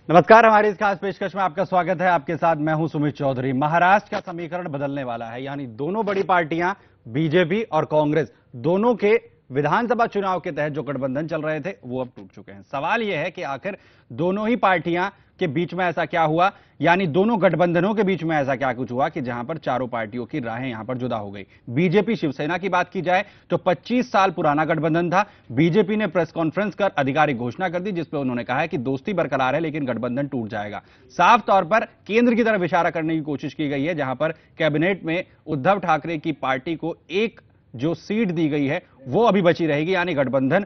नमस्कार, हमारी इस खास पेशकश में आपका स्वागत है। आपके साथ मैं हूं सुमित चौधरी। महाराष्ट्र का समीकरण बदलने वाला है, यानी दोनों बड़ी पार्टियां बीजेपी और कांग्रेस दोनों के विधानसभा चुनाव के तहत जो गठबंधन चल रहे थे वो अब टूट चुके हैं। सवाल यह है कि आखिर दोनों ही पार्टियां के बीच में ऐसा क्या हुआ, यानी दोनों गठबंधनों के बीच में ऐसा क्या कुछ हुआ कि जहां पर चारों पार्टियों की राहें यहां पर जुदा हो गई। बीजेपी शिवसेना की बात की जाए तो 25 साल पुराना गठबंधन था। बीजेपी ने प्रेस कॉन्फ्रेंस कर आधिकारिक घोषणा कर दी, जिसपे उन्होंने कहा है कि दोस्ती बरकरार है लेकिन गठबंधन टूट जाएगा। साफ तौर पर केंद्र की तरफ इशारा करने की कोशिश की गई है, जहां पर कैबिनेट में उद्धव ठाकरे की पार्टी को एक जो सीट दी गई है वो अभी बची रहेगी, यानी गठबंधन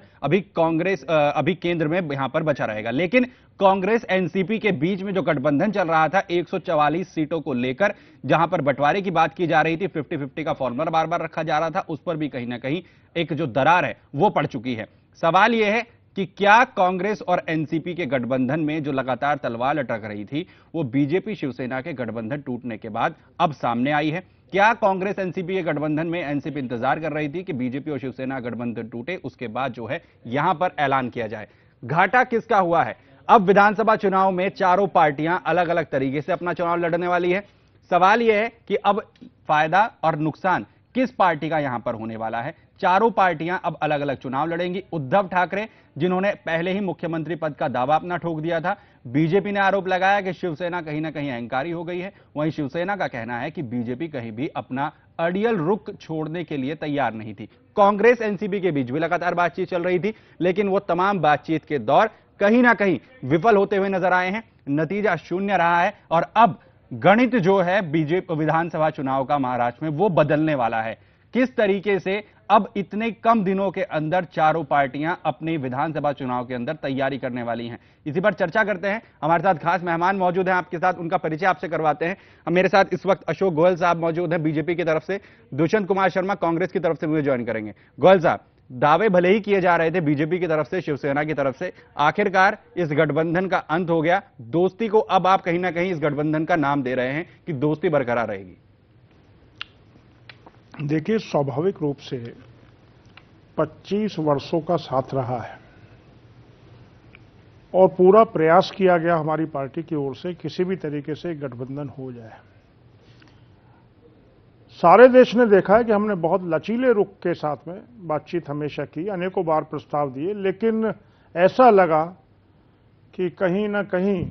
अभी केंद्र में यहां पर बचा रहेगा। लेकिन कांग्रेस एनसीपी के बीच में जो गठबंधन चल रहा था 144 सीटों को लेकर, जहां पर बंटवारे की बात की जा रही थी, 50-50 का फॉर्मूला बार बार रखा जा रहा था, उस पर भी कहीं ना कहीं एक जो दरार है वो पड़ चुकी है। सवाल यह है कि क्या कांग्रेस और एनसीपी के गठबंधन में जो लगातार तलवार लटक रही थी वो बीजेपी शिवसेना के गठबंधन टूटने के बाद अब सामने आई है? क्या कांग्रेस एनसीपी के गठबंधन में एनसीपी इंतजार कर रही थी कि बीजेपी और शिवसेना गठबंधन टूटे, उसके बाद जो है यहां पर ऐलान किया जाए? घाटा किसका हुआ है? अब विधानसभा चुनाव में चारों पार्टियां अलग अलग तरीके से अपना चुनाव लड़ने वाली है। सवाल यह है कि अब फायदा और नुकसान किस पार्टी का यहां पर होने वाला है। चारों पार्टियां अब अलग अलग चुनाव लड़ेंगी। उद्धव ठाकरे, जिन्होंने पहले ही मुख्यमंत्री पद का दावा अपना ठोक दिया था, बीजेपी ने आरोप लगाया कि शिवसेना कहीं ना कहीं अहंकारी हो गई है। वहीं शिवसेना का कहना है कि बीजेपी कहीं भी अपना अड़ियल रुख छोड़ने के लिए तैयार नहीं थी। कांग्रेस एनसीपी के बीच भी लगातार बातचीत चल रही थी, लेकिन वो तमाम बातचीत के दौर कहीं ना कहीं विफल होते हुए नजर आए हैं। नतीजा शून्य रहा है और अब गणित जो है बीजेपी विधानसभा चुनाव का महाराष्ट्र में वो बदलने वाला है। किस तरीके से अब इतने कम दिनों के अंदर चारों पार्टियां अपनी विधानसभा चुनाव के अंदर तैयारी करने वाली हैं, इसी पर चर्चा करते हैं। हमारे साथ खास मेहमान मौजूद हैं, आपके साथ उनका परिचय आपसे करवाते हैं। मेरे साथ इस वक्त अशोक गोयल साहब मौजूद हैं बीजेपी की तरफ से, दुष्यंत कुमार शर्मा कांग्रेस की तरफ से मुझे ज्वाइन करेंगे। गोयल साहब, दावे भले ही किए जा रहे थे बीजेपी की तरफ से, शिवसेना की तरफ से, आखिरकार इस गठबंधन का अंत हो गया। दोस्ती को अब आप कहीं ना कहीं इस गठबंधन का नाम दे रहे हैं कि दोस्ती बरकरार रहेगी। देखिए, स्वाभाविक रूप से 25 वर्षों का साथ रहा है और पूरा प्रयास किया गया हमारी पार्टी की ओर से किसी भी तरीके से गठबंधन हो जाए। सारे देश ने देखा है कि हमने बहुत लचीले रुख के साथ में बातचीत हमेशा की, अनेकों बार प्रस्ताव दिए, लेकिन ऐसा लगा कि कहीं ना कहीं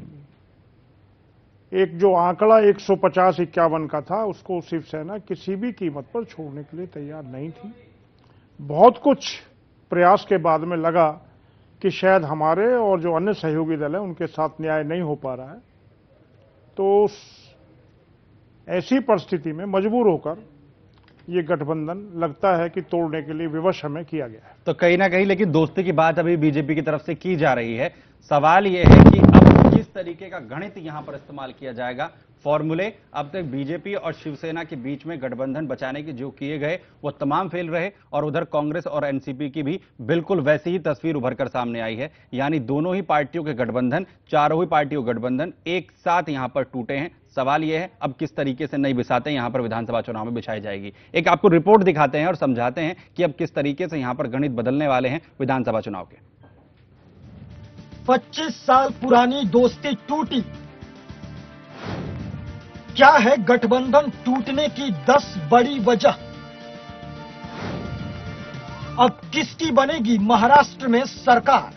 एक जो आंकड़ा 150-51 का था उसको शिवसेना किसी भी कीमत पर छोड़ने के लिए तैयार नहीं थी। बहुत कुछ प्रयास के बाद में लगा कि शायद हमारे और जो अन्य सहयोगी दल हैं उनके साथ न्याय नहीं हो पा रहा है, तो ऐसी परिस्थिति में मजबूर होकर ये गठबंधन लगता है कि तोड़ने के लिए विवश हमें किया गया है। तो कहीं ना कहीं लेकिन दोस्ती की बात अभी बीजेपी की तरफ से की जा रही है। सवाल यह है कि अब किस तरीके का गणित यहां पर इस्तेमाल किया जाएगा। फॉर्मूले अब तक बीजेपी और शिवसेना के बीच में गठबंधन बचाने के जो किए गए वो तमाम फेल रहे, और उधर कांग्रेस और एनसीपी की भी बिल्कुल वैसी ही तस्वीर उभर कर सामने आई है, यानी दोनों ही पार्टियों के गठबंधन, चारों ही पार्टियों के गठबंधन एक साथ यहां पर टूटे हैं। सवाल यह है अब किस तरीके से नई बिसातें यहां पर विधानसभा चुनाव में बिछाई जाएगी। एक आपको रिपोर्ट दिखाते हैं और समझाते हैं कि अब किस तरीके से यहां पर गणित बदलने वाले हैं विधानसभा चुनाव के। 25 साल पुरानी दोस्ती टूटी। क्या है गठबंधन टूटने की 10 बड़ी वजह? अब किसकी बनेगी महाराष्ट्र में सरकार?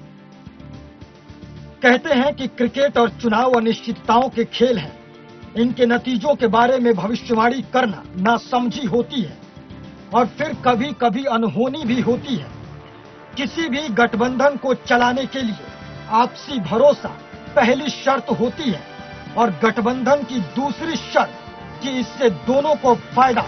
कहते हैं कि क्रिकेट और चुनाव अनिश्चितताओं के खेल हैं। इनके नतीजों के बारे में भविष्यवाणी करना नासमझी होती है और फिर कभी कभी अनहोनी भी होती है। किसी भी गठबंधन को चलाने के लिए आपसी भरोसा पहली शर्त होती है और गठबंधन की दूसरी शर्त कि इससे दोनों को फायदा।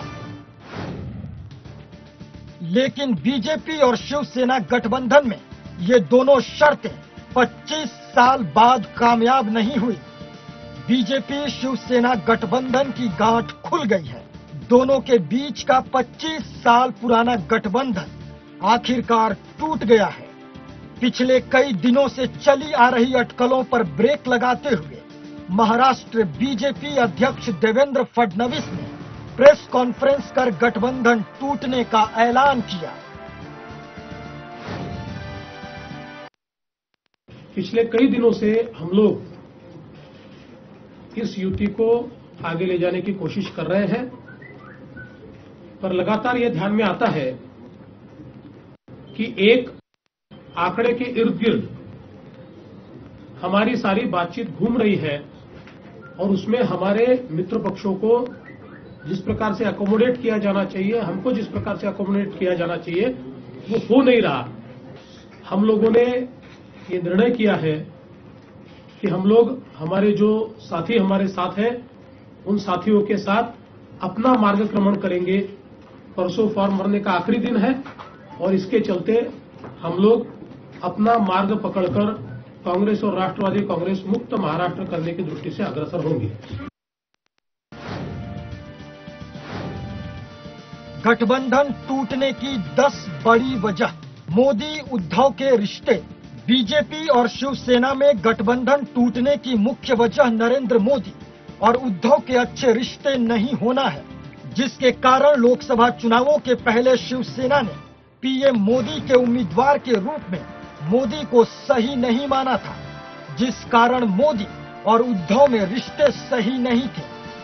लेकिन बीजेपी और शिवसेना गठबंधन में ये दोनों शर्तें 25 साल बाद कामयाब नहीं हुई। बीजेपी शिवसेना गठबंधन की गांठ खुल गई है। दोनों के बीच का 25 साल पुराना गठबंधन आखिरकार टूट गया है। पिछले कई दिनों से चली आ रही अटकलों पर ब्रेक लगाते हुए महाराष्ट्र बीजेपी अध्यक्ष देवेंद्र फडणवीस ने प्रेस कॉन्फ्रेंस कर गठबंधन टूटने का ऐलान किया। पिछले कई दिनों से हम लोग इस युति को आगे ले जाने की कोशिश कर रहे हैं, पर लगातार यह ध्यान में आता है कि एक आंकड़े के इर्द गिर्द हमारी सारी बातचीत घूम रही है और उसमें हमारे मित्र पक्षों को जिस प्रकार से अकोमोडेट किया जाना चाहिए, हमको जिस प्रकार से अकोमोडेट किया जाना चाहिए, वो हो नहीं रहा। हम लोगों ने ये निर्णय किया है कि हम लोग हमारे जो साथी हमारे साथ हैं, उन साथियों के साथ अपना मार्गक्रमण करेंगे। परसों फॉर्म भरने का आखिरी दिन है और इसके चलते हम लोग अपना मार्ग पकड़कर कांग्रेस और राष्ट्रवादी कांग्रेस मुक्त महाराष्ट्र करने की दृष्टि से अग्रसर होंगे। गठबंधन टूटने की 10 बड़ी वजह। मोदी उद्धव के रिश्ते। बीजेपी और शिवसेना में गठबंधन टूटने की मुख्य वजह नरेंद्र मोदी और उद्धव के अच्छे रिश्ते नहीं होना है, जिसके कारण लोकसभा चुनावों के पहले शिवसेना ने पीएम मोदी के उम्मीदवार के रूप में मोदी को सही नहीं माना था, जिस कारण मोदी और उद्धव में रिश्ते सही नहीं थे।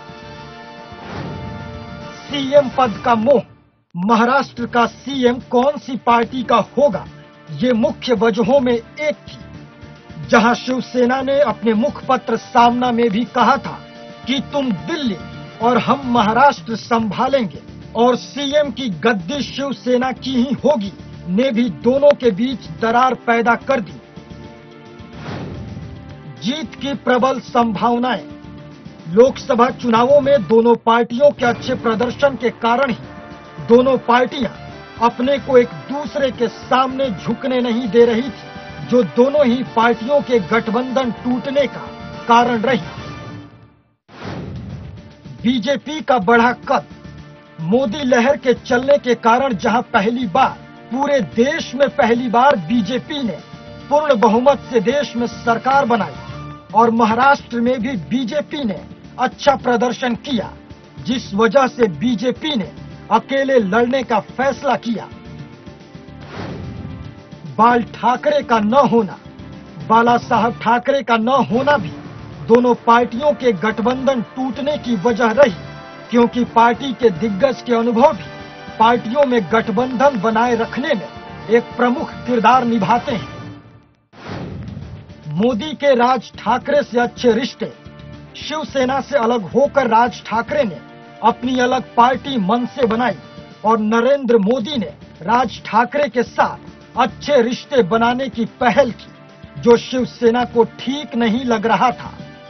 सीएम पद का मोह। महाराष्ट्र का सीएम कौन सी पार्टी का होगा, ये मुख्य वजहों में एक थी। जहां शिवसेना ने अपने मुखपत्र सामना में भी कहा था कि तुम दिल्ली और हम महाराष्ट्र संभालेंगे, और सीएम की गद्दी शिवसेना की ही होगी, ने भी दोनों के बीच दरार पैदा कर दी। जीत की प्रबल संभावनाएं। लोकसभा चुनावों में दोनों पार्टियों के अच्छे प्रदर्शन के कारण ही दोनों पार्टियां अपने को एक दूसरे के सामने झुकने नहीं दे रही थी, जो दोनों ही पार्टियों के गठबंधन टूटने का कारण रही। बीजेपी का बढ़ा कद। मोदी लहर के चलने के कारण जहां पहली बार पूरे देश में बीजेपी ने पूर्ण बहुमत से देश में सरकार बनाई और महाराष्ट्र में भी बीजेपी ने अच्छा प्रदर्शन किया, जिस वजह से बीजेपी ने अकेले लड़ने का फैसला किया। बाल ठाकरे का न होना। बाला साहब ठाकरे का न होना भी दोनों पार्टियों के गठबंधन टूटने की वजह रही, क्योंकि पार्टी के दिग्गज के अनुभव भी पार्टियों में गठबंधन बनाए रखने में एक प्रमुख किरदार निभाते हैं। मोदी के राज ठाकरे से अच्छे रिश्ते। शिवसेना से अलग होकर राज ठाकरे ने अपनी अलग पार्टी मनसे बनाई और नरेंद्र मोदी ने राज ठाकरे के साथ अच्छे रिश्ते बनाने की पहल की, जो शिवसेना को ठीक नहीं लग रहा था।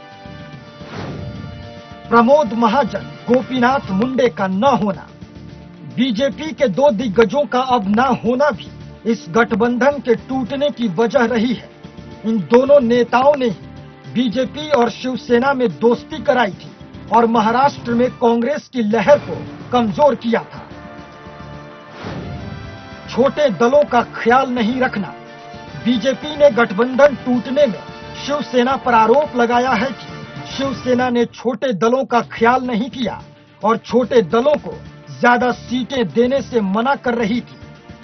प्रमोद महाजन, गोपीनाथ मुंडे का न होना। बीजेपी के दो दिग्गजों का अब न होना भी इस गठबंधन के टूटने की वजह रही है। इन दोनों नेताओं ने बीजेपी और शिवसेना में दोस्ती कराई थी और महाराष्ट्र में कांग्रेस की लहर को कमजोर किया था। छोटे दलों का ख्याल नहीं रखना। बीजेपी ने गठबंधन टूटने में शिवसेना पर आरोप लगाया है कि शिवसेना ने छोटे दलों का ख्याल नहीं किया और छोटे दलों को ज्यादा सीटें देने से मना कर रही थी।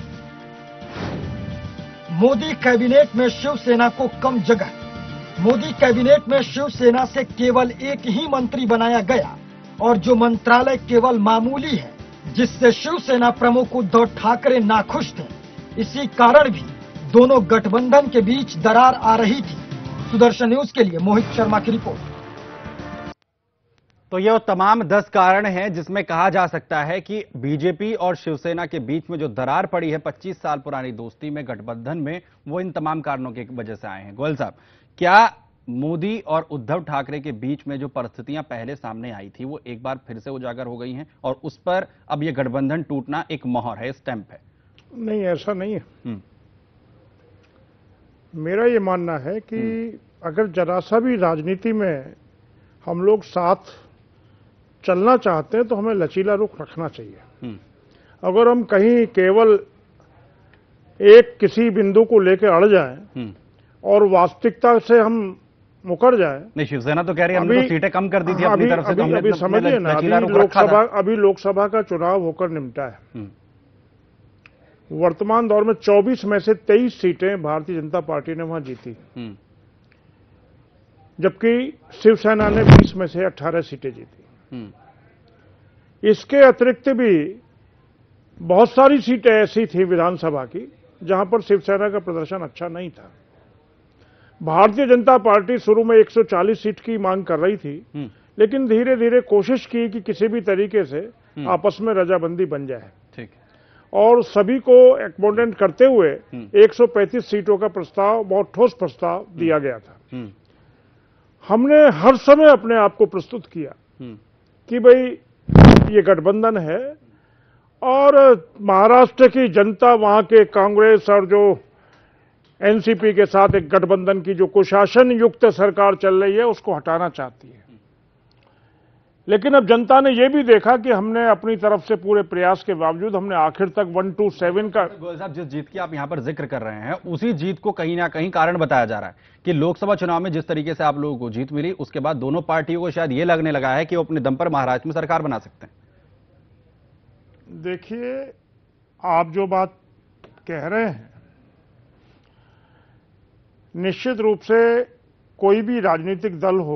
मोदी कैबिनेट में शिवसेना को कम जगह। मोदी कैबिनेट में शिवसेना से केवल एक ही मंत्री बनाया गया और जो मंत्रालय केवल मामूली है, जिससे शिवसेना प्रमुख उद्धव ठाकरे नाखुश थे। इसी कारण भी दोनों गठबंधन के बीच दरार आ रही थी। सुदर्शन न्यूज के लिए मोहित शर्मा की रिपोर्ट। तो ये तमाम 10 कारण हैं जिसमें कहा जा सकता है कि बीजेपी और शिवसेना के बीच में जो दरार पड़ी है 25 साल पुरानी दोस्ती में, गठबंधन में, वो इन तमाम कारणों की वजह से आए हैं। गोयल साहब, क्या मोदी और उद्धव ठाकरे के बीच में जो परिस्थितियां पहले सामने आई थी वो एक बार फिर से उजागर हो गई हैं और उस पर अब ये गठबंधन टूटना एक मोहर है, स्टैंप है? नहीं, ऐसा नहीं है। मेरा ये मानना है कि अगर जरा सा भी राजनीति में हम लोग साथ चलना चाहते हैं तो हमें लचीला रुख रखना चाहिए। अगर हम कहीं केवल एक किसी बिंदु को लेकर अड़ जाएं और वास्तविकता से हम मुकर जाएं। नहीं, शिवसेना तो कह रही है हमने तो सीटें कम कर दी थी अपनी तरफ से, तो हमने अभी समझिए ना, अभी लोकसभा का चुनाव होकर निपटा है। वर्तमान दौर में 24 में से 23 सीटें भारतीय जनता पार्टी ने वहां जीती। जबकि शिवसेना ने 20 में से 18 सीटें जीती। इसके अतिरिक्त भी बहुत सारी सीटें ऐसी थी विधानसभा की जहां पर शिवसेना का प्रदर्शन अच्छा नहीं था। भारतीय जनता पार्टी शुरू में 140 सीट की मांग कर रही थी, लेकिन धीरे धीरे कोशिश की कि किसी भी तरीके से आपस में रजाबंदी बन जाए। ठीक। और सभी को एकोमोडेट करते हुए 135 सीटों का प्रस्ताव, बहुत ठोस प्रस्ताव दिया गया था। हमने हर समय अपने आप को प्रस्तुत किया कि भाई ये गठबंधन है और महाराष्ट्र की जनता वहां के कांग्रेस और जो एनसीपी के साथ एक गठबंधन की जो कुशासन युक्त सरकार चल रही है उसको हटाना चाहती है। लेकिन अब जनता ने यह भी देखा कि हमने अपनी तरफ से पूरे प्रयास के बावजूद हमने आखिर तक 127 का। गोयल साहब, जिस जीत की आप यहां पर जिक्र कर रहे हैं उसी जीत को कहीं ना कहीं कारण बताया जा रहा है कि लोकसभा चुनाव में जिस तरीके से आप लोगों को जीत मिली उसके बाद दोनों पार्टियों को शायद यह लगने लगा है कि वो अपने दम पर महाराष्ट्र में सरकार बना सकते हैं। देखिए, आप जो बात कह रहे हैं, निश्चित रूप से कोई भी राजनीतिक दल हो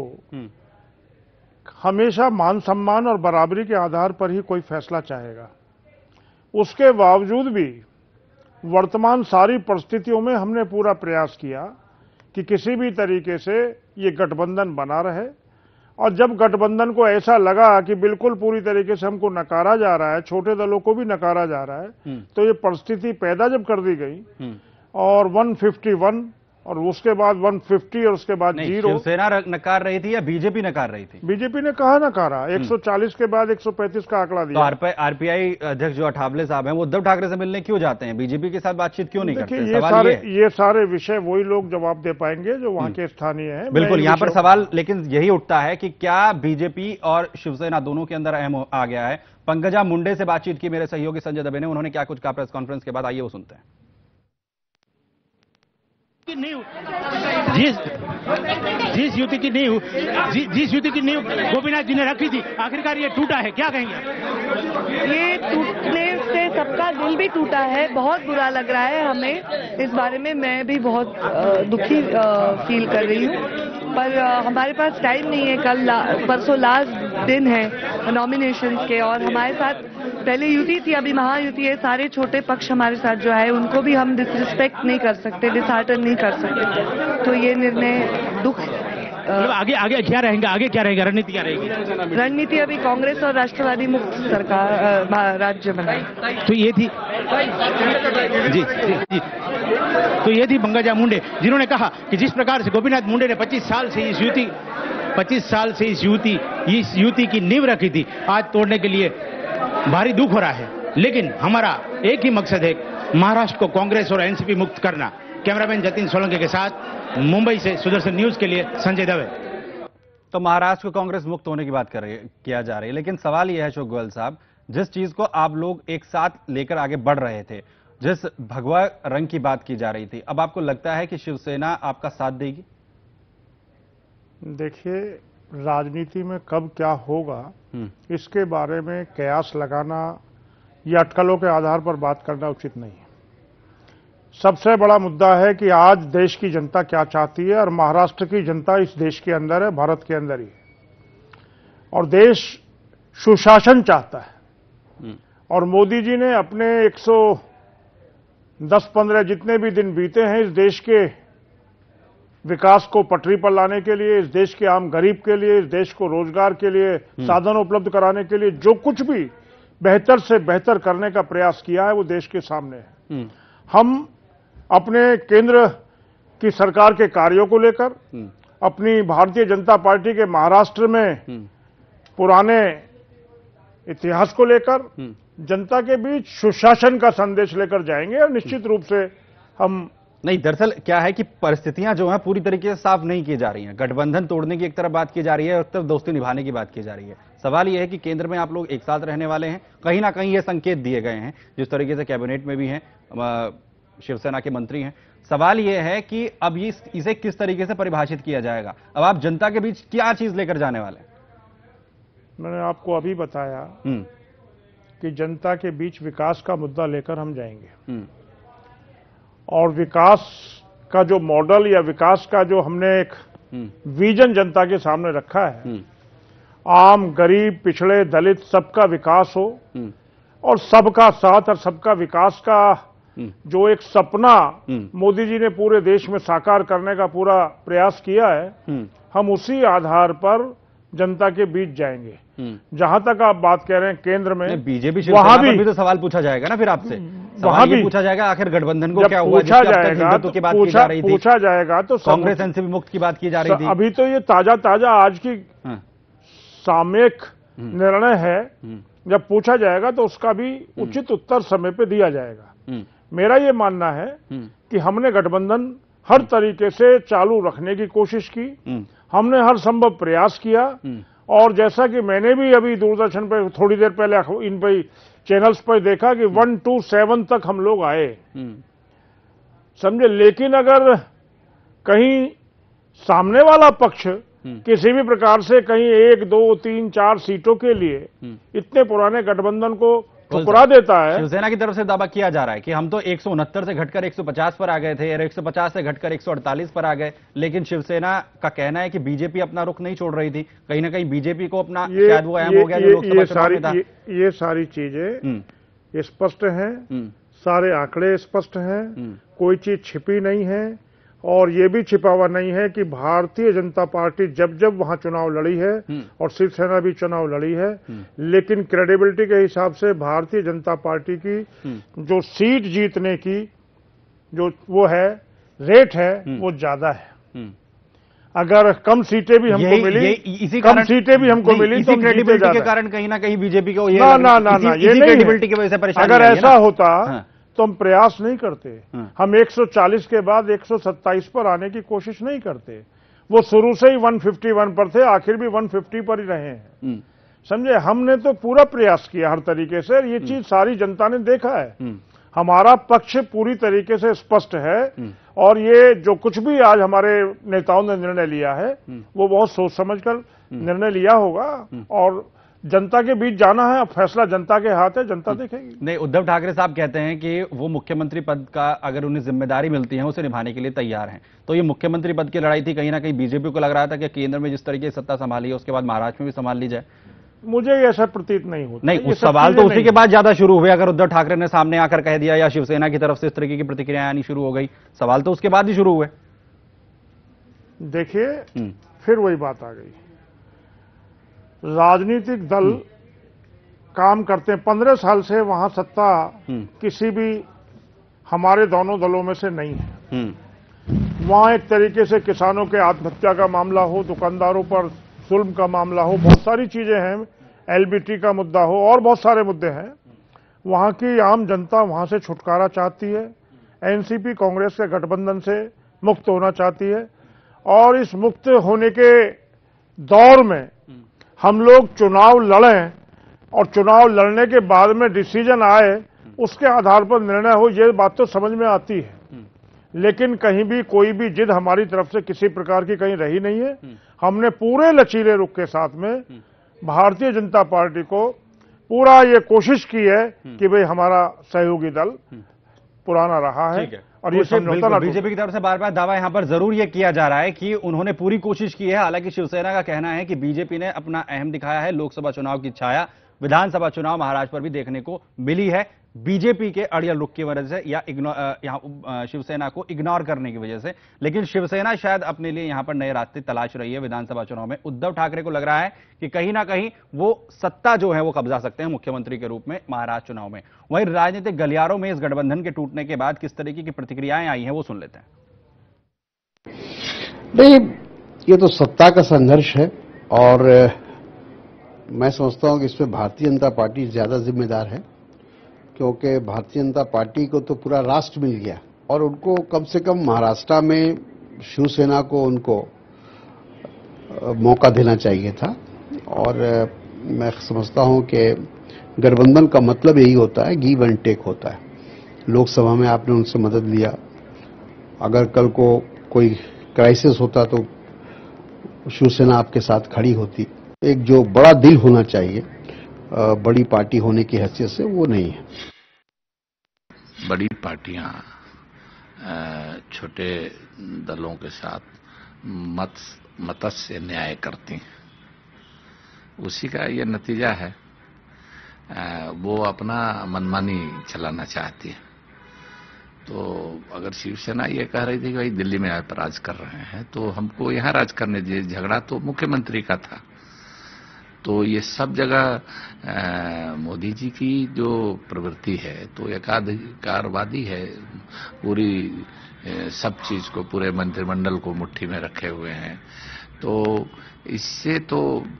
हमेशा मान सम्मान और बराबरी के आधार पर ही कोई फैसला चाहेगा। उसके बावजूद भी वर्तमान सारी परिस्थितियों में हमने पूरा प्रयास किया कि किसी भी तरीके से ये गठबंधन बना रहे। और जब गठबंधन को ऐसा लगा कि बिल्कुल पूरी तरीके से हमको नकारा जा रहा है, छोटे दलों को भी नकारा जा रहा है, तो ये परिस्थिति पैदा जब कर दी गई और 151 और उसके बाद 150 और उसके बाद 0। शिवसेना नकार रही थी या बीजेपी नकार रही थी? बीजेपी ने कहा नकारा। 140 के बाद 135 का आंकड़ा दिया। तो आरपीआई अध्यक्ष जो अठावले साहब हैं वो उद्धव ठाकरे से मिलने क्यों जाते हैं, बीजेपी के साथ बातचीत क्यों नहीं करते? ये सारे विषय वही लोग जवाब दे पाएंगे जो वहां के स्थानीय हैं। बिल्कुल, यहां पर सवाल लेकिन यही उठता है कि क्या बीजेपी और शिवसेना दोनों के अंदर अहम आ गया है? पंकजा मुंडे से बातचीत की मेरे सहयोगी संजय दबे ने, उन्होंने क्या कुछ कहा प्रेस कॉन्फ्रेंस के बाद, आइए वो सुनते हैं। जिस युति की नींव गोपीनाथ जी ने रखी थी, आखिरकार ये टूटा है, क्या कहेंगे? ये टूटने से सबका दिल भी टूटा है, बहुत बुरा लग रहा है हमें। इस बारे में मैं भी बहुत दुखी फील कर रही हूँ, पर हमारे पास टाइम नहीं है। कल परसों लास्ट दिन है नॉमिनेशन के, और हमारे साथ पहले युति थी, अभी महायुति है। सारे छोटे पक्ष हमारे साथ जो है उनको भी हम डिसरिस्पेक्ट नहीं कर सकते, डिसहार्टन नहीं कर सकते। तो ये निर्णय दुख। आगे क्या रहेगा? आगे क्या रहेगा? रणनीति क्या रहेगी? रणनीति अभी कांग्रेस और राष्ट्रवादी मुक्त सरकार राज्य बनाए। तो ये थी जी। तो ये थी पंकजा मुंडे, जिन्होंने कहा कि जिस प्रकार से गोपीनाथ मुंडे ने 25 साल से इस युति की नींव रखी थी, आज तोड़ने के लिए भारी दुख हो रहा है। लेकिन हमारा एक ही मकसद है, महाराष्ट्र को कांग्रेस और एनसीपी मुक्त करना। कैमरामैन जतिन सोलंकी के साथ मुंबई से सुदर्शन न्यूज के लिए संजय दवे। तो महाराष्ट्र को कांग्रेस मुक्त होने की बात किया जा रही है, लेकिन सवाल यह है अशोक गोयल साहब, जिस चीज को आप लोग एक साथ लेकर आगे बढ़ रहे थे, जिस भगवा रंग की बात की जा रही थी, अब आपको लगता है कि शिवसेना आपका साथ देगी? देखिए, राजनीति में कब क्या होगा इसके बारे में कयास लगाना या अटकलों के आधार पर बात करना उचित नहीं है। सबसे बड़ा मुद्दा है कि आज देश की जनता क्या चाहती है, और महाराष्ट्र की जनता इस देश के अंदर है, भारत के अंदर ही है, और देश सुशासन चाहता है। और मोदी जी ने अपने 110-15 जितने भी दिन बीते हैं इस देश के विकास को पटरी पर लाने के लिए, इस देश के आम गरीब के लिए, इस देश को रोजगार के लिए साधन उपलब्ध कराने के लिए जो कुछ भी बेहतर से बेहतर करने का प्रयास किया है वो देश के सामने है। हम अपने केंद्र की सरकार के कार्यों को लेकर, अपनी भारतीय जनता पार्टी के महाराष्ट्र में पुराने इतिहास को लेकर जनता के बीच सुशासन का संदेश लेकर जाएंगे। और निश्चित रूप से हम नहीं, दरअसल क्या है कि परिस्थितियां जो हैं पूरी तरीके से साफ नहीं की जा रही हैं। गठबंधन तोड़ने की एक तरफ बात की जा रही है और एक तरफ दोस्ती निभाने की बात की जा रही है। सवाल यह है कि केंद्र में आप लोग एक साथ रहने वाले हैं, कहीं ना कहीं ये संकेत दिए गए हैं, जिस तरीके से कैबिनेट में भी हैं, शिवसेना के मंत्री हैं। सवाल यह है कि अब इसे किस तरीके से परिभाषित किया जाएगा? अब आप जनता के बीच क्या चीज लेकर जाने वाले हैं? मैंने आपको अभी बताया कि जनता के बीच विकास का मुद्दा लेकर हम जाएंगे, और विकास का जो मॉडल या विकास का जो हमने एक विजन जनता के सामने रखा है। आम, गरीब, पिछड़े, दलित सबका विकास हो और सबका साथ और सबका विकास का जो एक सपना मोदी जी ने पूरे देश में साकार करने का पूरा प्रयास किया है, हम उसी आधार पर जनता के बीच जाएंगे। जहां तक आप बात कह रहे हैं केंद्र में, बीजेपी वहां भी तो सवाल पूछा जाएगा ना, फिर आपसे वहां भी पूछा जाएगा आखिर गठबंधन को क्या हुआ, पूछा जाएगा तो की बात की जा रही थी, पूछा जाएगा तो कांग्रेस एनसीपी मुक्त की बात की जा रही थी। अभी तो ये ताजा आज की सामयिक निर्णय है, जब पूछा जाएगा तो उसका भी उचित उत्तर समय पे दिया जाएगा। मेरा ये मानना है कि हमने गठबंधन हर तरीके से चालू रखने की कोशिश की, हमने हर संभव प्रयास किया और जैसा कि मैंने भी अभी दूरदर्शन पर थोड़ी देर पहले इन पे चैनल्स पर देखा कि 1 to 7 तक हम लोग आए, समझे। लेकिन अगर कहीं सामने वाला पक्ष किसी भी प्रकार से कहीं 1, 2, 3, 4 सीटों के लिए इतने पुराने गठबंधन को ठुकरा देता है। शिवसेना की तरफ से दावा किया जा रहा है कि हम तो 169 से घटकर 150 पर आ गए थे और 150 से घटकर 148 पर आ गए, लेकिन शिवसेना का कहना है कि बीजेपी अपना रुख नहीं छोड़ रही थी, कहीं ना कहीं बीजेपी को अपना शायद वो अहम हो गया जो लोकसभा चुनाव में था। ये सारी चीजें स्पष्ट हैं, सारे आंकड़े स्पष्ट हैं, कोई चीज छिपी नहीं है और ये भी छिपा हुआ नहीं है कि भारतीय जनता पार्टी जब जब वहां चुनाव लड़ी है और शिवसेना भी चुनाव लड़ी है, लेकिन क्रेडिबिलिटी के हिसाब से भारतीय जनता पार्टी की जो सीट जीतने की जो वो है रेट है वो ज्यादा है। अगर कम सीटें भी हमको मिली, कम सीटें भी हमको मिली तो क्रेडिबिलिटी के कारण कहीं ना कहीं बीजेपी को ये क्रेडिबिलिटी की वजह से परेशानी। अगर ऐसा होता तो हम प्रयास नहीं करते, हम 140 के बाद 127 पर आने की कोशिश नहीं करते। वो शुरू से ही 151 पर थे, आखिर भी 150 पर ही रहे हैं, समझे। हमने तो पूरा प्रयास किया हर तरीके से, ये चीज सारी जनता ने देखा है। हमारा पक्ष पूरी तरीके से स्पष्ट है और ये जो कुछ भी आज हमारे नेताओं ने निर्णय लिया है वो बहुत सोच समझकर निर्णय लिया होगा और जनता के बीच जाना है। अब फैसला जनता के हाथ है, जनता देखेगी। नहीं, उद्धव ठाकरे साहब कहते हैं कि वो मुख्यमंत्री पद का अगर उन्हें जिम्मेदारी मिलती है उसे निभाने के लिए तैयार हैं। तो ये मुख्यमंत्री पद की लड़ाई थी, कहीं ना कहीं बीजेपी को लग रहा था कि केंद्र में जिस तरीके से सत्ता संभाली है उसके बाद महाराष्ट्र में भी संभाल ली जाए। मुझे ऐसा प्रतीत नहीं होता। नहीं, उस सवाल तो उसी के बाद ज्यादा शुरू हुए। अगर उद्धव ठाकरे ने सामने आकर कह दिया या शिवसेना की तरफ से इस तरीके की प्रतिक्रियाएं आनी शुरू हो गई, सवाल तो उसके बाद ही शुरू हुए। देखिए, फिर वही बात आ गई, राजनीतिक दल काम करते हैं। 15 साल से वहां सत्ता किसी भी हमारे दोनों दलों में से नहीं है। वहां एक तरीके से किसानों के आत्महत्या का मामला हो, दुकानदारों पर जुल्म का मामला हो, बहुत सारी चीजें हैं, एलबीटी का मुद्दा हो और बहुत सारे मुद्दे हैं। वहां की आम जनता वहां से छुटकारा चाहती है, एनसीपी कांग्रेस के गठबंधन से मुक्त होना चाहती है और इस मुक्त होने के दौर में हम लोग चुनाव लड़ें और चुनाव लड़ने के बाद में डिसीजन आए, उसके आधार पर निर्णय हो, ये बात तो समझ में आती है। लेकिन कहीं भी कोई भी जिद हमारी तरफ से किसी प्रकार की कहीं रही नहीं है। हमने पूरे लचीले रुख के साथ में भारतीय जनता पार्टी को पूरा ये कोशिश की है कि भाई हमारा सहयोगी दल पुराना रहा है और ये समझौता। बीजेपी की तरफ से बार बार दावा यहां पर जरूर ये किया जा रहा है कि उन्होंने पूरी कोशिश की है। हालांकि शिवसेना का कहना है कि बीजेपी ने अपना अहम दिखाया है, लोकसभा चुनाव की छाया विधानसभा चुनाव महाराष्ट्र पर भी देखने को मिली है बीजेपी के अड़ियल रुख की वजह से या यहां शिवसेना को इग्नोर करने की वजह से। लेकिन शिवसेना शायद अपने लिए यहां पर नए रास्ते तलाश रही है विधानसभा चुनाव में। उद्धव ठाकरे को लग रहा है कि कहीं ना कहीं वो सत्ता जो है वो कब्जा सकते हैं मुख्यमंत्री के रूप में महाराष्ट्र चुनाव में। वहीं राजनीतिक गलियारों में इस गठबंधन के टूटने के बाद किस तरीके की प्रतिक्रियाएं आई हैं वो सुन लेते हैं। नहीं, ये तो सत्ता का संघर्ष है और मैं समझता हूं कि इसमें भारतीय जनता पार्टी ज्यादा जिम्मेदार है, क्योंकि भारतीय जनता पार्टी को तो पूरा राष्ट्र मिल गया और उनको कम से कम महाराष्ट्र में शिवसेना को उनको मौका देना चाहिए था। और मैं समझता हूं कि गठबंधन का मतलब यही होता है, गिव एंड टेक होता है। लोकसभा में आपने उनसे मदद लिया, अगर कल को कोई क्राइसिस होता तो शिवसेना आपके साथ खड़ी होती। एक जो बड़ा दिल होना चाहिए बड़ी पार्टी होने की हैसियत से, वो नहीं है। बड़ी पार्टियां छोटे दलों के साथ मत्स्य न्याय करती हैं, उसी का ये नतीजा है। वो अपना मनमानी चलाना चाहती है। तो अगर शिवसेना ये कह रही थी कि भाई दिल्ली में आप राज कर रहे हैं तो हमको यहाँ राज करने दीजिए, झगड़ा तो मुख्यमंत्री का था। तो ये सब जगह मोदी जी की जो प्रवृत्ति है तो एकाधिकारवादी है, पूरी सब चीज को, पूरे मंत्रिमंडल को मुट्ठी में रखे हुए हैं। तो इससे तो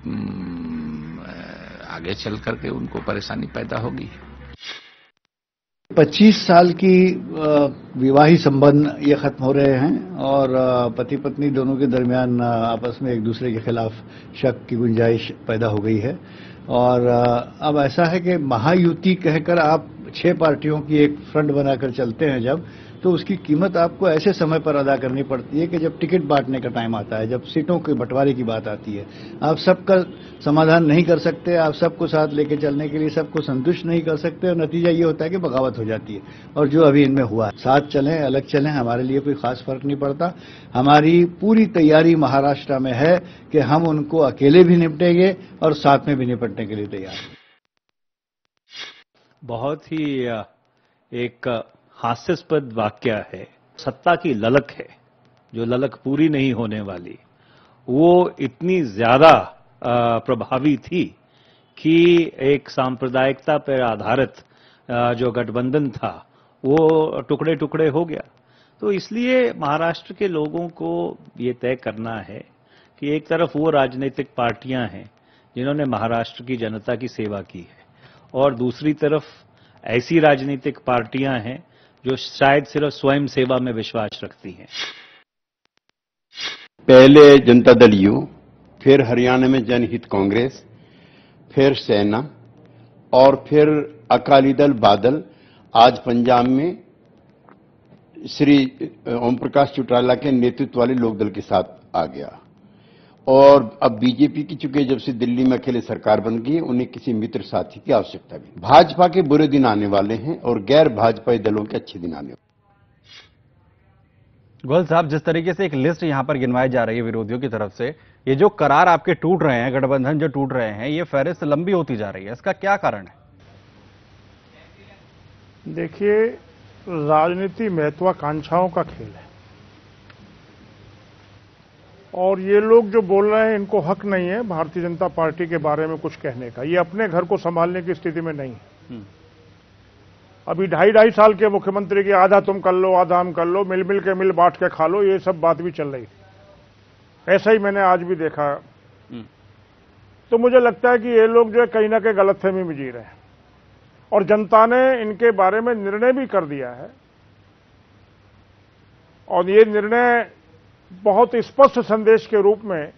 आगे चल करके उनको परेशानी पैदा होगी। 25 साल की विवाहित संबंध ये खत्म हो रहे हैं और पति पत्नी दोनों के दरमियान आपस में एक दूसरे के खिलाफ शक की गुंजाइश पैदा हो गई है। और अब ऐसा है कि महायुति कहकर आप 6 पार्टियों की एक फ्रंट बनाकर चलते हैं जब, तो उसकी कीमत आपको ऐसे समय पर अदा करनी पड़ती है कि जब टिकट बांटने का टाइम आता है, जब सीटों के बंटवारे की बात आती है। आप सबका समाधान नहीं कर सकते, आप सबको साथ लेके चलने के लिए सबको संतुष्ट नहीं कर सकते और नतीजा ये होता है कि बगावत हो जाती है। और जो अभी इनमें हुआ है, साथ चलें अलग चलें, हमारे लिए कोई खास फर्क नहीं पड़ता। हमारी पूरी तैयारी महाराष्ट्र में है कि हम उनको अकेले भी निपटेंगे और साथ में भी निपटने के लिए तैयार हैं। बहुत ही एक हास्यास्पद वाक्य है। सत्ता की ललक है, जो ललक पूरी नहीं होने वाली, वो इतनी ज्यादा प्रभावी थी कि एक सांप्रदायिकता पर आधारित जो गठबंधन था वो टुकड़े टुकड़े हो गया। तो इसलिए महाराष्ट्र के लोगों को ये तय करना है कि एक तरफ वो राजनीतिक पार्टियां हैं जिन्होंने महाराष्ट्र की जनता की सेवा की है और दूसरी तरफ ऐसी राजनीतिक पार्टियां हैं जो शायद सिर्फ स्वयं सेवा में विश्वास रखती हैं। पहले जनता दल यू, फिर हरियाणा में जनहित कांग्रेस, फिर सेना और फिर अकाली दल बादल, आज पंजाब में श्री ओम प्रकाश चौटाला के नेतृत्व वाले लोकदल के साथ आ गया। और अब बीजेपी की चूंकि जब से दिल्ली में अकेले सरकार बन गई, उन्हें किसी मित्र साथी की आवश्यकता भी। भाजपा के बुरे दिन आने वाले हैं और गैर भाजपाई दलों के अच्छे दिन आने वाले। गोयल साहब, जिस तरीके से एक लिस्ट यहां पर गिनवाई जा रही है विरोधियों की तरफ से, ये जो करार आपके टूट रहे हैं, गठबंधन जो टूट रहे हैं, ये फहरिस्त लंबी होती जा रही है, इसका क्या कारण है? देखिए, राजनीति महत्वाकांक्षाओं का खेल है और ये लोग जो बोल रहे हैं इनको हक नहीं है भारतीय जनता पार्टी के बारे में कुछ कहने का। ये अपने घर को संभालने की स्थिति में नहीं है। अभी 2.5 साल के मुख्यमंत्री की आधा तुम कर लो आधा हम कर लो, मिल के मिल बांट के खा लो, ये सब बात भी चल रही थी। ऐसा ही मैंने आज भी देखा। तो मुझे लगता है कि ये लोग जो है कहीं ना कहीं गलतफहमी में जी रहे हैं और जनता ने इनके बारे में निर्णय भी कर दिया है और ये निर्णय बहुत स्पष्ट संदेश के रूप में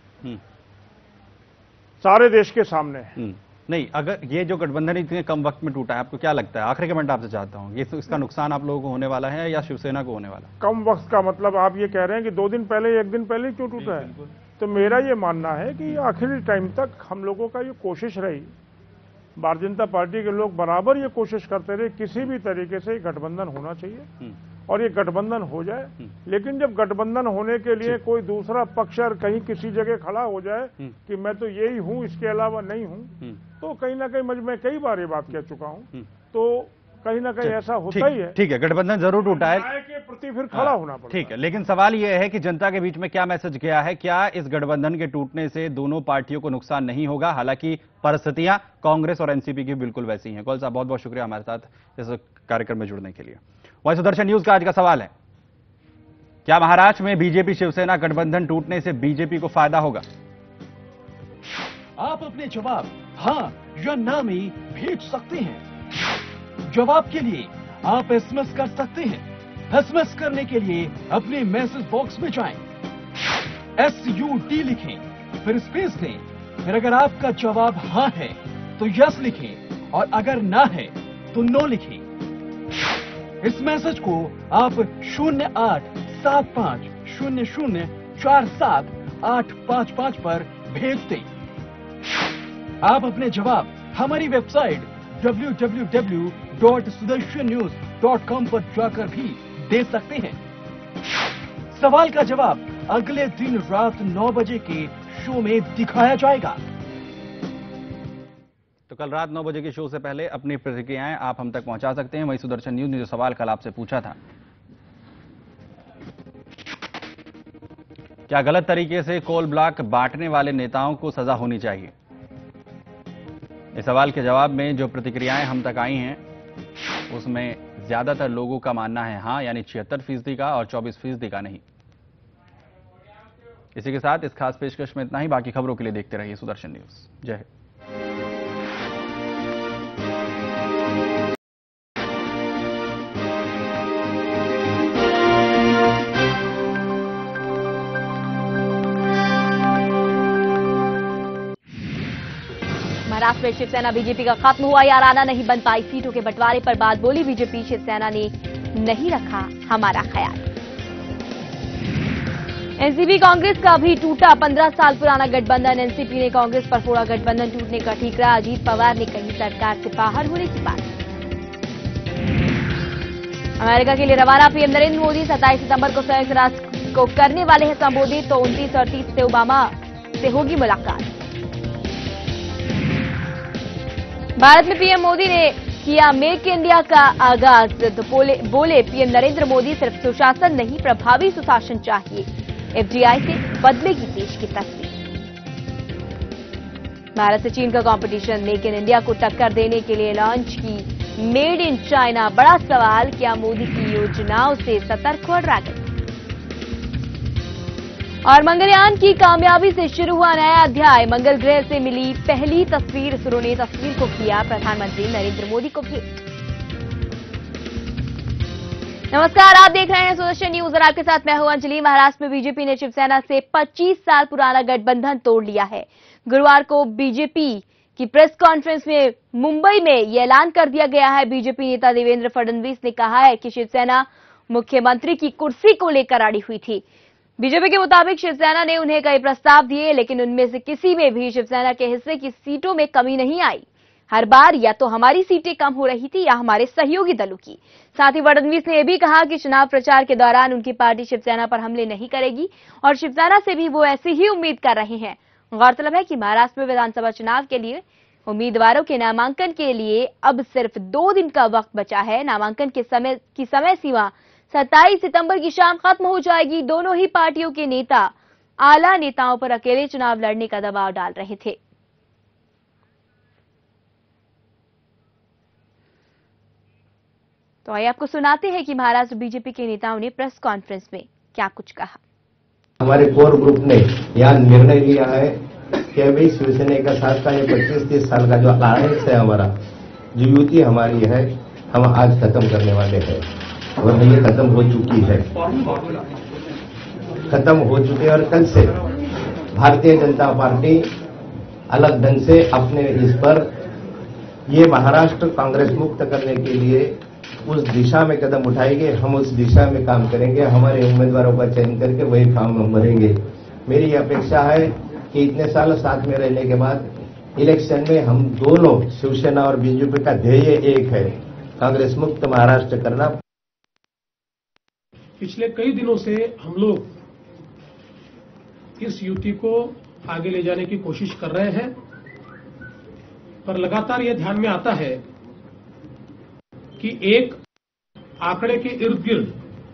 सारे देश के सामने है। नहीं, अगर ये जो गठबंधन इतने कम वक्त में टूटा है, आपको क्या लगता है? आखिरी कमेंट आपसे चाहता हूं, ये इसका नुकसान आप लोगों को होने वाला है या शिवसेना को होने वाला? कम वक्त का मतलब आप ये कह रहे हैं कि 2 दिन पहले 1 दिन पहले क्यों टूटा है? तो मेरा ये मानना है कि आखिरी टाइम तक हम लोगों का ये कोशिश रही, भारतीय जनता पार्टी के लोग बराबर ये कोशिश करते रहे किसी भी तरीके से गठबंधन होना चाहिए और ये गठबंधन हो जाए। लेकिन जब गठबंधन होने के लिए कोई दूसरा पक्ष और कहीं किसी जगह खड़ा हो जाए कि मैं तो यही हूं, इसके अलावा नहीं हूं, तो कहीं ना कहीं मैं कई बार ये बात कह चुका हूं, तो कहीं ना कहीं ऐसा होता ही है। ठीक है, गठबंधन जरूर टूटा है, न्याय के प्रति फिर खड़ा होना पड़ता है। ठीक है, लेकिन सवाल यह है कि जनता के बीच में क्या मैसेज गया है? क्या इस गठबंधन के टूटने से दोनों पार्टियों को नुकसान नहीं होगा? हालांकि परिस्थितियां कांग्रेस और एनसीपी की बिल्कुल वैसी हैं। गोयल साहब, बहुत बहुत शुक्रिया हमारे साथ इस कार्यक्रम में जुड़ने के लिए। वहीं सुदर्शन न्यूज का आज का सवाल है, क्या महाराष्ट्र में बीजेपी शिवसेना गठबंधन टूटने से बीजेपी को फायदा होगा? आप अपने जवाब हां या ना में भेज सकते हैं। जवाब के लिए आप एसएमएस कर सकते हैं। एसएमएस करने के लिए अपने मैसेज बॉक्स में जाएं, SUD लिखें, फिर स्पेस दें, फिर अगर आपका जवाब हां है तो यस लिखें और अगर ना है तो नो लिखें। इस मैसेज को आप 0875004785 पर भेज दें। आप अपने जवाब हमारी वेबसाइट www.sudarshannews.com पर जाकर भी दे सकते हैं। सवाल का जवाब अगले दिन रात 9 बजे के शो में दिखाया जाएगा। तो कल रात 9 बजे के शो से पहले अपनी प्रतिक्रियाएं आप हम तक पहुंचा सकते हैं। वहीं सुदर्शन न्यूज ने जो सवाल कल आपसे पूछा था, क्या गलत तरीके से कोल ब्लॉक बांटने वाले नेताओं को सजा होनी चाहिए? इस सवाल के जवाब में जो प्रतिक्रियाएं हम तक आई हैं उसमें ज्यादातर लोगों का मानना है हाँ, यानी 76% का, और 24% का नहीं। इसी के साथ इस खास पेशकश में इतना ही। बाकी खबरों के लिए देखते रहिए सुदर्शन न्यूज। जय हिंद। महाराष्ट्र में शिवसेना बीजेपी का खत्म हुआ याराना, नहीं बन पाई सीटों के बंटवारे पर बात बोली बीजेपी। शिवसेना ने नहीं रखा हमारा ख्याल। एनसीपी कांग्रेस का भी टूटा 15 साल पुराना गठबंधन। एनसीपी ने कांग्रेस पर फोड़ा गठबंधन टूटने का ठीकरा। अजीत पवार ने कही सरकार से बाहर होने की बात। अमेरिका के लिए रवाना पीएम नरेंद्र मोदी 27 सितंबर को संयुक्त राष्ट्र को करने वाले हैं संबोधित। तो 29 और 30 से ओबामा से होगी मुलाकात। भारत में पीएम मोदी ने किया मेक इंडिया का आगाज। तो बोले पीएम नरेंद्र मोदी सिर्फ सुशासन नहीं, प्रभावी सुशासन चाहिए। एफडीआई से बदलेगी देश की तस्वीर। भारत से चीन का कंपटीशन, मेक इन इंडिया को टक्कर देने के लिए लॉन्च की मेड इन चाइना। बड़ा सवाल, क्या मोदी की योजनाओं से सतर्क हुआ ड्रैगन? और मंगलयान की कामयाबी से शुरू हुआ नया अध्याय। मंगल ग्रह से मिली पहली तस्वीर। इसरो ने तस्वीर को किया प्रधानमंत्री नरेंद्र मोदी को भेंट। नमस्कार, आप देख रहे हैं सुदर्शन न्यूज और आपके साथ मैं हूं अंजलि। महाराष्ट्र में बीजेपी ने शिवसेना से 25 साल पुराना गठबंधन तोड़ लिया है। गुरुवार को बीजेपी की प्रेस कॉन्फ्रेंस में मुंबई में यह ऐलान कर दिया गया है। बीजेपी नेता देवेंद्र फडणवीस ने कहा है कि शिवसेना मुख्यमंत्री की कुर्सी को लेकर अड़ी हुई थी। बीजेपी के मुताबिक शिवसेना ने उन्हें कई प्रस्ताव दिए, लेकिन उनमें से किसी में भी शिवसेना के हिस्से की सीटों में कमी नहीं आई। हर बार या तो हमारी सीटें कम हो रही थी या हमारे सहयोगी दलों की। साथ ही फडणवीस ने यह भी कहा कि चुनाव प्रचार के दौरान उनकी पार्टी शिवसेना पर हमले नहीं करेगी और शिवसेना से भी वो ऐसी ही उम्मीद कर रहे हैं। गौरतलब है कि महाराष्ट्र में विधानसभा चुनाव के लिए उम्मीदवारों के नामांकन के लिए अब सिर्फ 2 दिन का वक्त बचा है। नामांकन की समय सीमा 27 सितंबर की शाम खत्म हो जाएगी। दोनों ही पार्टियों के नेता आला नेताओं पर अकेले चुनाव लड़ने का दबाव डाल रहे थे। तो आइए आपको सुनाते हैं कि महाराष्ट्र बीजेपी के नेताओं ने प्रेस कॉन्फ्रेंस में क्या कुछ कहा। हमारे कोर ग्रुप ने यह निर्णय लिया है कि भाई शिवसेना का साथ का ये 25-30 साल का जो अलायंस है, हमारा जो युति हमारी है, हम आज खत्म करने वाले हैं और ये खत्म हो चुकी है। और कल से भारतीय जनता पार्टी अलग ढंग से अपने इस पर ये महाराष्ट्र कांग्रेस मुक्त करने के लिए उस दिशा में कदम उठाएंगे। हम उस दिशा में काम करेंगे। हमारे उम्मीदवारों का चयन करके वही काम हम भरेंगे। मेरी अपेक्षा है कि इतने साल साथ में रहने के बाद इलेक्शन में हम दोनों शिवसेना और बीजेपी का ध्येय एक है, कांग्रेस मुक्त महाराष्ट्र करना। पिछले कई दिनों से हम लोग इस युति को आगे ले जाने की कोशिश कर रहे हैं, पर लगातार यह ध्यान में आता है कि एक आंकड़े के इर्द गिर्द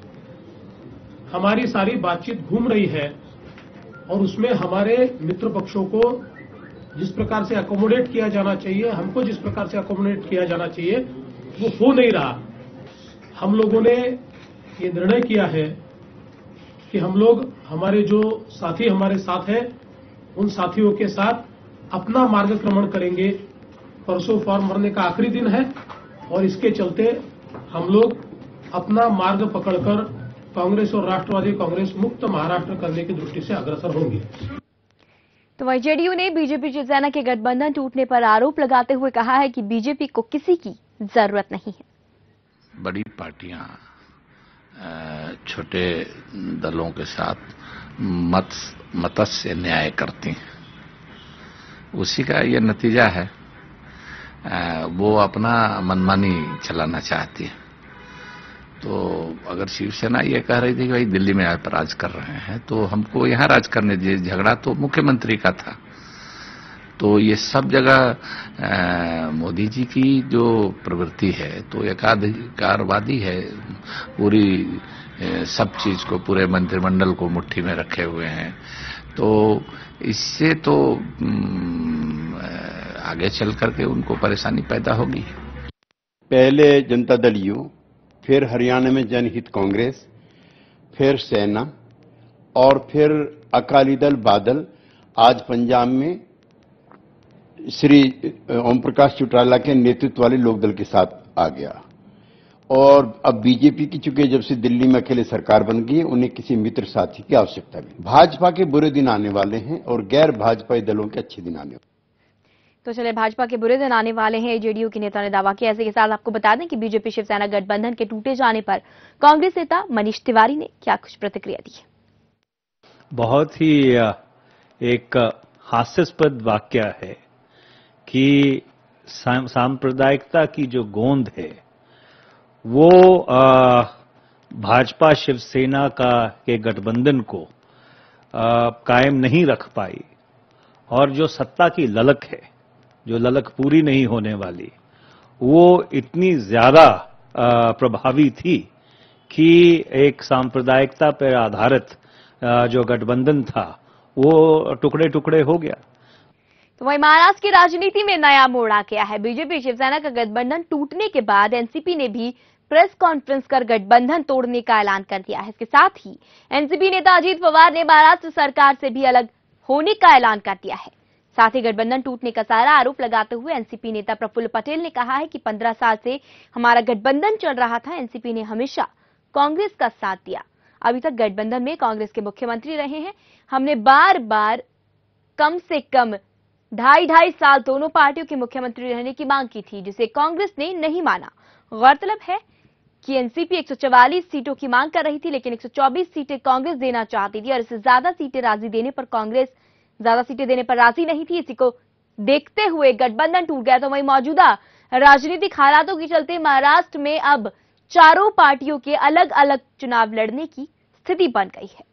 हमारी सारी बातचीत घूम रही है और उसमें हमारे मित्र पक्षों को जिस प्रकार से अकोमोडेट किया जाना चाहिए, हमको जिस प्रकार से अकोमोडेट किया जाना चाहिए, वो हो नहीं रहा। हम लोगों ने ये निर्णय किया है कि हम लोग हमारे जो साथी हमारे साथ हैं, उन साथियों के साथ अपना मार्गक्रमण करेंगे। परसों फॉर्म भरने का आखिरी दिन है और इसके चलते हम लोग अपना मार्ग पकड़कर कांग्रेस और राष्ट्रवादी कांग्रेस मुक्त महाराष्ट्र करने की दृष्टि से अग्रसर होंगे। तो वहीं जेडीयू ने बीजेपी शिवसेना के गठबंधन टूटने पर आरोप लगाते हुए कहा है कि बीजेपी को किसी की जरूरत नहीं है। बड़ी पार्टियां छोटे दलों के साथ मतस्य न्याय करती हैं, उसी का ये नतीजा है। वो अपना मनमानी चलाना चाहती है। तो अगर शिवसेना ये कह रही थी कि भाई दिल्ली में आप राज कर रहे हैं तो हमको यहाँ राज करने दीजिए, झगड़ा तो मुख्यमंत्री का था। तो ये सब जगह मोदी जी की जो प्रवृत्ति है तो एकाधिकारवादी है, पूरी सब चीज को, पूरे मंत्रिमंडल को मुट्ठी में रखे हुए हैं। तो इससे तो आगे चल करके उनको परेशानी पैदा होगी। पहले जनता दल यू, फिर हरियाणा में जनहित कांग्रेस, फिर सेना और फिर अकाली दल बादल, आज पंजाब में श्री ओम प्रकाश चौटाला के नेतृत्व वाले लोकदल के साथ आ गया। और अब बीजेपी की चूंकि जब से दिल्ली में अकेले सरकार बन गई है, उन्हें किसी मित्र साथी की आवश्यकता नहीं। भाजपा के बुरे दिन आने वाले हैं और गैर भाजपाई दलों के अच्छे दिन आने वाले। तो चले, भाजपा के बुरे दिन आने वाले हैं, जेडीयू के नेता ने दावा किया। ऐसे के साथ आपको बता दें कि बीजेपी शिवसेना गठबंधन के टूटे जाने पर कांग्रेस नेता मनीष तिवारी ने क्या कुछ प्रतिक्रिया दी है। बहुत ही एक हास्यास्पद वाकया है कि सांप्रदायिकता की जो गोंद है वो भाजपा शिवसेना के गठबंधन को कायम नहीं रख पाई, और जो सत्ता की ललक है, जो ललक पूरी नहीं होने वाली, वो इतनी ज्यादा प्रभावी थी कि एक सांप्रदायिकता पर आधारित जो गठबंधन था वो टुकड़े टुकड़े हो गया। तो वहीं महाराष्ट्र की राजनीति में नया मोड़ आ गया है। बीजेपी शिवसेना का गठबंधन टूटने के बाद एनसीपी ने भी प्रेस कॉन्फ्रेंस कर गठबंधन तोड़ने का ऐलान कर दिया है। इसके साथ ही एनसीपी नेता अजीत पवार ने महाराष्ट्र सरकार से भी अलग होने का ऐलान कर दिया है। साथ ही गठबंधन टूटने का सारा आरोप लगाते हुए एनसीपी नेता प्रफुल्ल पटेल ने कहा है कि 15 साल से हमारा गठबंधन चल रहा था, एनसीपी ने हमेशा कांग्रेस का साथ दिया। अभी तक गठबंधन में कांग्रेस के मुख्यमंत्री रहे हैं। हमने बार बार कम से कम 2.5 साल दोनों पार्टियों के मुख्यमंत्री रहने की मांग की थी, जिसे कांग्रेस ने नहीं माना। गौरतलब है कि एनसीपी 144 सीटों की मांग कर रही थी, लेकिन 124 सीटें कांग्रेस देना चाहती थी और इससे ज्यादा सीटें देने पर राजी नहीं थी। इसी को देखते हुए गठबंधन टूट गया। तो वहीं मौजूदा राजनीतिक हालातों के चलते महाराष्ट्र में अब चारों पार्टियों के अलग अलग चुनाव लड़ने की स्थिति बन गई है।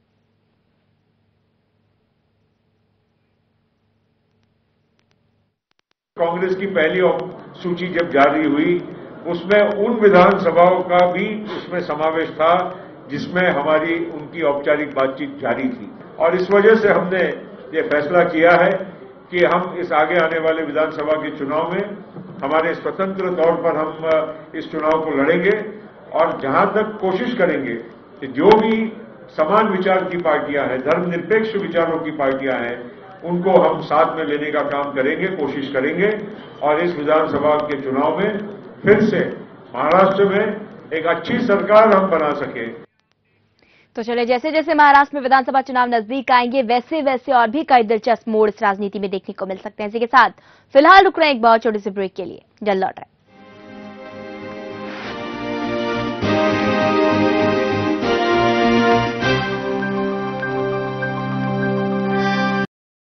कांग्रेस की पहली सूची जब जारी हुई उसमें उन विधानसभाओं का भी उसमें समावेश था जिसमें हमारी उनकी औपचारिक बातचीत जारी थी, और इस वजह से हमने ये फैसला किया है कि हम इस आगे आने वाले विधानसभा के चुनाव में हमारे स्वतंत्र तौर पर हम इस चुनाव को लड़ेंगे और जहां तक कोशिश करेंगे कि जो भी समान विचार की पार्टियां हैं, धर्मनिरपेक्ष विचारों की पार्टियां हैं, उनको हम साथ में लेने का काम करेंगे, कोशिश करेंगे और इस विधानसभा के चुनाव में फिर से महाराष्ट्र में एक अच्छी सरकार हम बना सके। तो चले, जैसे जैसे महाराष्ट्र में विधानसभा चुनाव नजदीक आएंगे वैसे वैसे और भी कई दिलचस्प मोड़ इस राजनीति में देखने को मिल सकते हैं। इसी के साथ फिलहाल रुक रहे हैं एक बहुत छोटे से ब्रेक के लिए, जल्द लौट रहे हैं।